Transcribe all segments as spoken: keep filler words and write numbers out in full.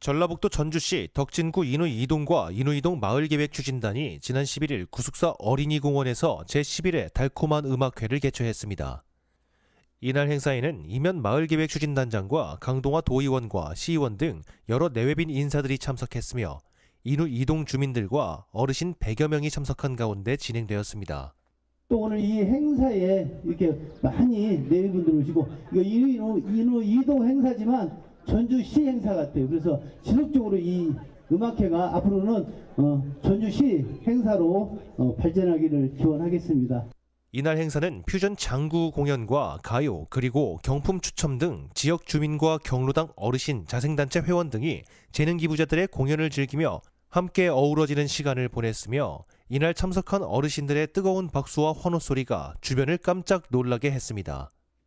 전라북도 전주시 덕진구 인우 이동과 인우 이동 마을계획추진단이 지난 십일일 구숙사 어린이공원에서 제십일 회 달콤한 음악회를 개최했습니다. 이날 행사에는 이면 마을계획추진단장과 강동화 도의원과 시의원 등 여러 내외빈 인사들이 참석했으며 인우 이동 주민들과 어르신 백여 명이 참석한 가운데 진행되었습니다. 또 오늘 이 행사에 이렇게 많이 내외분들 오시고 이거 인우, 인우 이동 행사지만 전주시 행사 같아요. 그래서 지속적으로 이 음악회가 앞으로는 어, 전주시 행사로 어, 발전하기를 기원하겠습니다. 이날 행사는 퓨전 장구 공연과 가요 그리고 경품 추첨 등 지역 주민과 경로당 어르신 자생단체 회원 등이 재능 기부자들의 공연을 즐기며 함께 어우러지는 시간을 보냈으며 이날 참석한 어르신들의 뜨거운 박수와 환호 소리가 주변을 깜짝 놀라게 했습니다.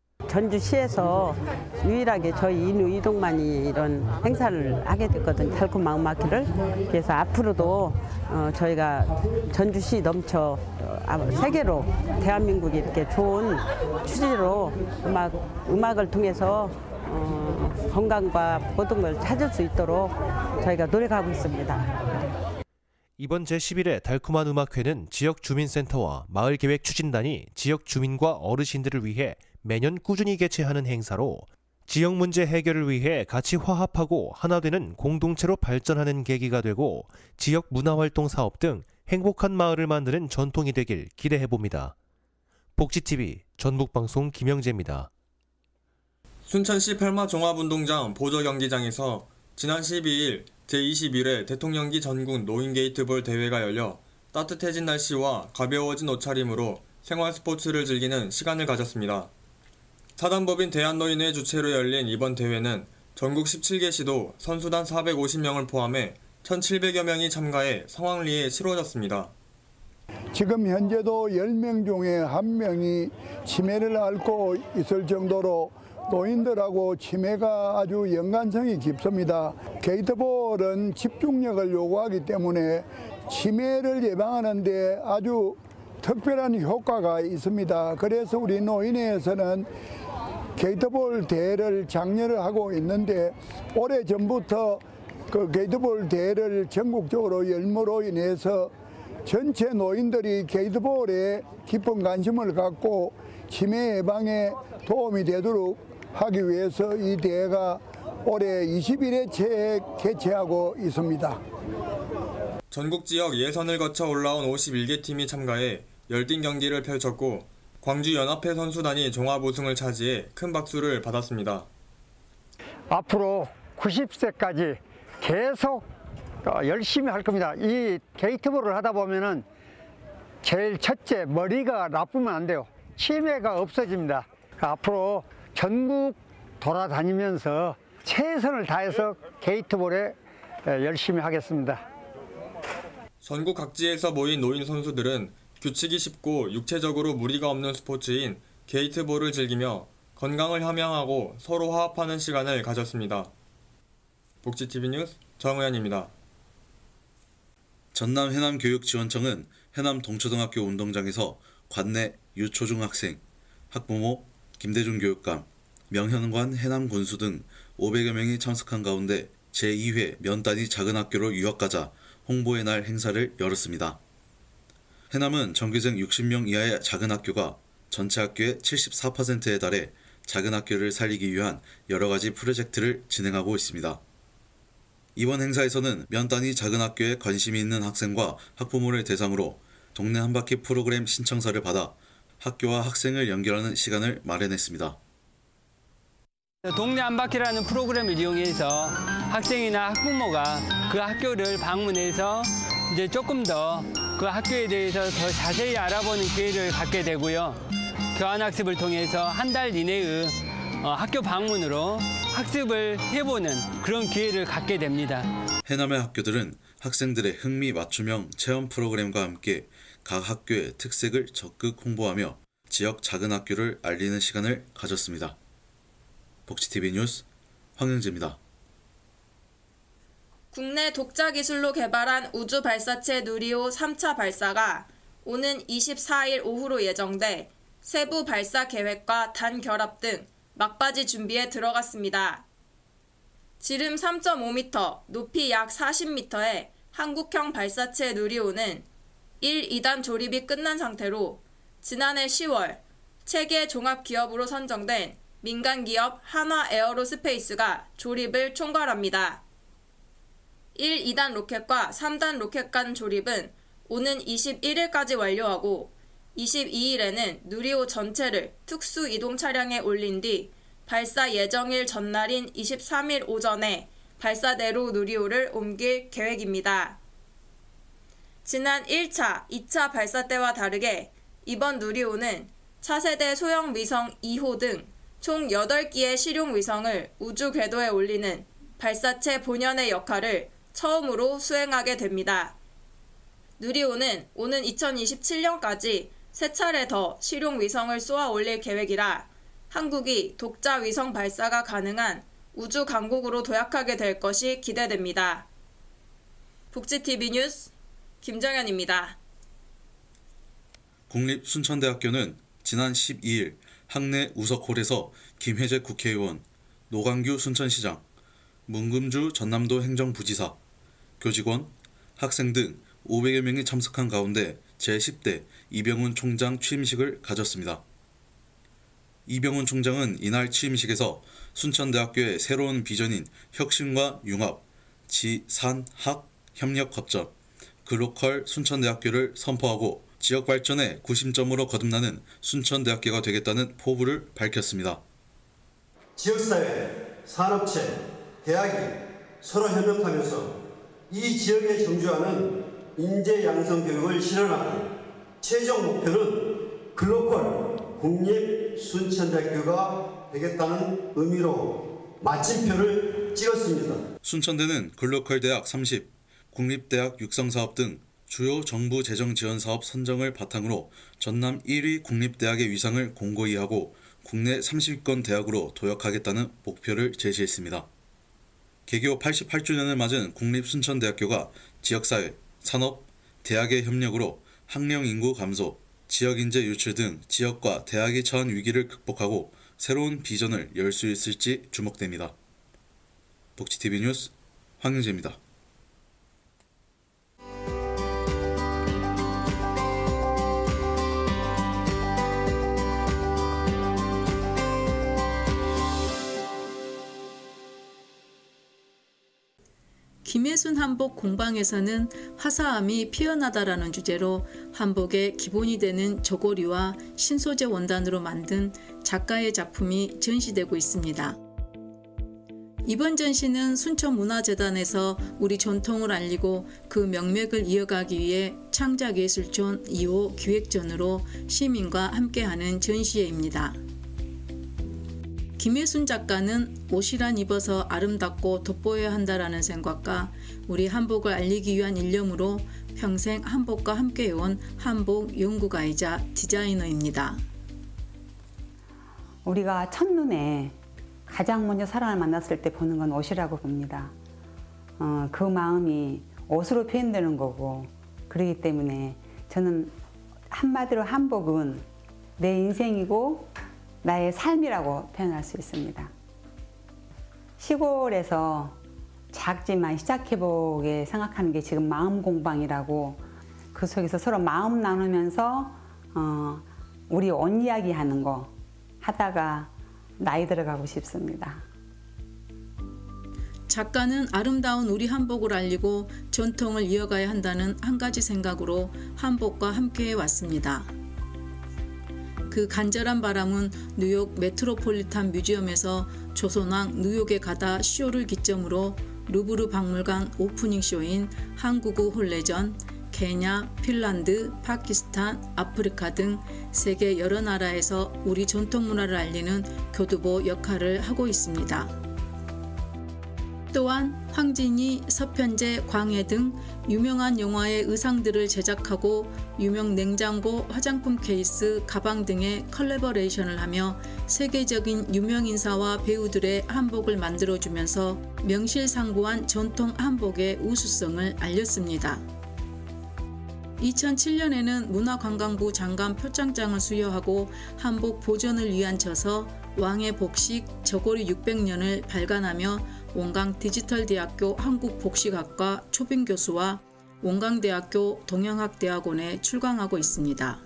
전주시에서 유일하게 저희 인우 이동만이 이런 행사를 하게 됐거든요. 달콤한 음악회를. 그래서 앞으로도 어, 저희가 전주시 넘쳐 어, 세계로 대한민국이 이렇게 좋은 취지로 음악, 음악을 통해서 어, 건강과 모든 걸 찾을 수 있도록 저희가 노력하고 있습니다. 이번 제십일 회 달콤한 음악회는 지역주민센터와 마을계획추진단이 지역 주민과 어르신들을 위해 매년 꾸준히 개최하는 행사로 지역 문제 해결을 위해 같이 화합하고 하나 되는 공동체로 발전하는 계기가 되고 지역 문화활동 사업 등 행복한 마을을 만드는 전통이 되길 기대해봅니다. 복지티비 전북방송 김영재입니다. 순천시 팔마 종합운동장 보저경기장에서 지난 십이일 제이십일 회 대통령기 전국 노인게이트볼 대회가 열려 따뜻해진 날씨와 가벼워진 옷차림으로 생활 스포츠를 즐기는 시간을 가졌습니다. 사단법인 대한노인회 주최로 열린 이번 대회는 전국 십칠 개 시도 선수단 사백오십 명을 포함해 천칠백여 명이 참가해 성황리에 치러졌습니다. 지금 현재도 열 명 중에 한 명이 치매를 앓고 있을 정도로 노인들하고 치매가 아주 연관성이 깊습니다. 게이트볼은 집중력을 요구하기 때문에 치매를 예방하는 데 아주 특별한 효과가 있습니다. 그래서 우리 노인회에서는 게이트볼 대회를 장려를 하고 있는데 오래전부터 그 게이트볼 대회를 전국적으로 열므로 인해서 전체 노인들이 게이트볼에 깊은 관심을 갖고 치매 예방에 도움이 되도록 하기 위해서 이 대회가 올해 이십일 회째 개최하고 있습니다. 전국 지역 예선을 거쳐 올라온 오십일 개 팀이 참가해 열띤 경기를 펼쳤고 광주연합회 선수단이 종합 우승을 차지해 큰 박수를 받았습니다. 앞으로 구십 세까지 계속 열심히 할 겁니다. 이 게이트볼을 하다 보면은 제일 첫째 머리가 나쁘면 안 돼요. 치매가 없어집니다. 앞으로 전국 돌아다니면서 최선을 다해서 게이트볼에 열심히 하겠습니다. 전국 각지에서 모인 노인 선수들은 규칙이 쉽고 육체적으로 무리가 없는 스포츠인 게이트볼을 즐기며 건강을 함양하고 서로 화합하는 시간을 가졌습니다. 복지티비 뉴스 정의연입니다. 전남 해남교육지원청은 해남 동초등학교 운동장에서 관내 유초중학생, 학부모, 김대중 교육감, 명현관 해남군수 등 오백여 명이 참석한 가운데 제이 회 면단위 작은 학교로 유학가자 홍보의 날 행사를 열었습니다. 해남은 정규생 육십 명 이하의 작은 학교가 전체 학교의 칠십사 퍼센트에 달해 작은 학교를 살리기 위한 여러 가지 프로젝트를 진행하고 있습니다. 이번 행사에서는 면단위 작은 학교에 관심이 있는 학생과 학부모를 대상으로 동네 한바퀴 프로그램 신청서를 받아 학교와 학생을 연결하는 시간을 마련했습니다. 동네 한바퀴라는 프로그램을 이용해서 학생이나 학부모가 그 학교를 방문해서 이제 조금 더 그 학교에 대해서 더 자세히 알아보는 기회를 갖게 되고요. 교환학습을 통해서 한 달 이내의 학교 방문으로 학습을 해보는 그런 기회를 갖게 됩니다. 해남의 학교들은 학생들의 흥미 맞춤형 체험 프로그램과 함께 각 학교의 특색을 적극 홍보하며 지역 작은 학교를 알리는 시간을 가졌습니다. 복지티비 뉴스 황영재입니다. 국내 독자 기술로 개발한 우주 발사체 누리호 삼 차 발사가 오는 이십사일 오후로 예정돼 세부 발사 계획과 단 결합 등 막바지 준비에 들어갔습니다. 지름 삼 점 오 미터, 높이 약 사십 미터의 한국형 발사체 누리호는 일, 이 단 조립이 끝난 상태로 지난해 시월 체계 종합기업으로 선정된 민간기업 한화에어로스페이스가 조립을 총괄합니다. 일, 이 단 로켓과 삼 단 로켓 간 조립은 오는 이십일 일까지 완료하고 이십이 일에는 누리호 전체를 특수 이동 차량에 올린 뒤 발사 예정일 전날인 이십삼 일 오전에 발사대로 누리호를 옮길 계획입니다. 지난 일 차, 이 차 발사 때와 다르게 이번 누리호는 차세대 소형 위성 이 호 등 총 여덟 기의 실용 위성을 우주 궤도에 올리는 발사체 본연의 역할을 처음으로 수행하게 됩니다. 누리호는 오는 이천이십칠 년까지 세 차례 더 실용 위성을 쏘아 올릴 계획이라 한국이 독자 위성 발사가 가능한 우주 강국으로 도약하게 될 것이 기대됩니다. 복지티비 뉴스 김정현입니다. 국립순천대학교는 지난 십이 일 학내 우석홀에서 김혜재 국회의원, 노광규 순천시장, 문금주 전남도 행정부지사, 교직원, 학생 등 오백여 명이 참석한 가운데 제십 대 이병훈 총장 취임식을 가졌습니다. 이병훈 총장은 이날 취임식에서 순천대학교의 새로운 비전인 혁신과 융합, 지, 산, 학, 협력 거점, 글로컬 순천대학교를 선포하고 지역 발전의 구심점으로 거듭나는 순천대학교가 되겠다는 포부를 밝혔습니다. 지역사회, 산업체, 대학이 서로 협력하면서 이 지역에 정주하는 인재 양성 교육을 실현하고 최종 목표는 글로컬 국립 순천대학교가 되겠다는 의미로 마침표를 찍었습니다. 순천대는 글로컬 대학 삼십, 국립대학 육성사업 등 주요 정부 재정 지원 사업 선정을 바탕으로 전남 일 위 국립대학의 위상을 공고히 하고 국내 삼십 위권 대학으로 도약하겠다는 목표를 제시했습니다. 개교 팔십팔 주년을 맞은 국립순천대학교가 지역사회, 산업, 대학의 협력으로 학령 인구 감소, 지역인재 유출 등 지역과 대학이 처한 위기를 극복하고 새로운 비전을 열 수 있을지 주목됩니다. 복지티비 뉴스 황영재입니다. 김혜순 한복 공방에서는 화사함이 피어나다라는 주제로 한복의 기본이 되는 저고리와 신소재 원단으로 만든 작가의 작품이 전시되고 있습니다. 이번 전시는 순천문화재단에서 우리 전통을 알리고 그 명맥을 이어가기 위해 창작예술촌 이 호 기획전으로 시민과 함께하는 전시회입니다. 김혜순 작가는 옷이란 입어서 아름답고 돋보여야 한다라는 생각과 우리 한복을 알리기 위한 일념으로 평생 한복과 함께해온 한복 연구가이자 디자이너입니다. 우리가 첫눈에 가장 먼저 사람을 만났을 때 보는 건 옷이라고 봅니다. 어, 그 마음이 옷으로 표현되는 거고, 그렇기 때문에 저는 한마디로 한복은 내 인생이고 나의 삶이라고 표현할 수 있습니다. 시골에서 작지만 시작해보게 생각하는 게 지금 마음 공방이라고, 그 속에서 서로 마음 나누면서 어, 우리 옷 이야기 하는 거 하다가 나이 들어가고 싶습니다. 작가는 아름다운 우리 한복을 알리고 전통을 이어가야 한다는 한 가지 생각으로 한복과 함께해 왔습니다. 그 간절한 바람은 뉴욕 메트로폴리탄 뮤지엄에서 조선왕 뉴욕에 가다 쇼를 기점으로 루브르 박물관 오프닝 쇼인 한국어 혼례전, 케냐, 핀란드, 파키스탄, 아프리카 등 세계 여러 나라에서 우리 전통 문화를 알리는 교두보 역할을 하고 있습니다. 또한 황진이, 서편제, 광해 등 유명한 영화의 의상들을 제작하고 유명 냉장고, 화장품 케이스, 가방 등의 컬래버레이션을 하며 세계적인 유명 인사와 배우들의 한복을 만들어주면서 명실상부한 전통 한복의 우수성을 알렸습니다. 이천칠 년에는 문화관광부 장관 표창장을 수여하고 한복 보존을 위한 저서 왕의 복식 저고리 육백 년을 발간하며 원광 디지털대학교 한국복식학과 초빙 교수와 원광대학교 동양학대학원에 출강하고 있습니다.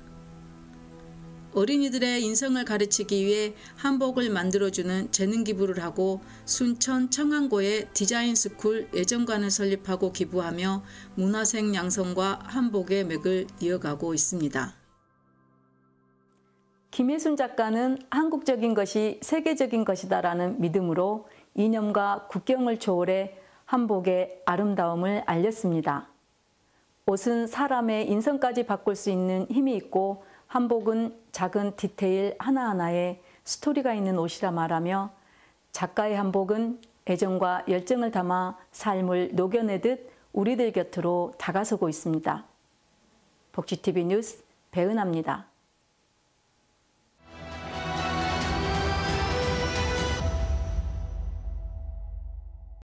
어린이들의 인성을 가르치기 위해 한복을 만들어주는 재능 기부를 하고 순천 청안고에 디자인스쿨 예전관을 설립하고 기부하며 문화생 양성과 한복의 맥을 이어가고 있습니다. 김혜순 작가는 한국적인 것이 세계적인 것이다라는 믿음으로 이념과 국경을 초월해 한복의 아름다움을 알렸습니다. 옷은 사람의 인성까지 바꿀 수 있는 힘이 있고 한복은 작은 디테일 하나하나에 스토리가 있는 옷이라 말하며 작가의 한복은 애정과 열정을 담아 삶을 녹여내듯 우리들 곁으로 다가서고 있습니다. 복지티비 뉴스 배은하입니다.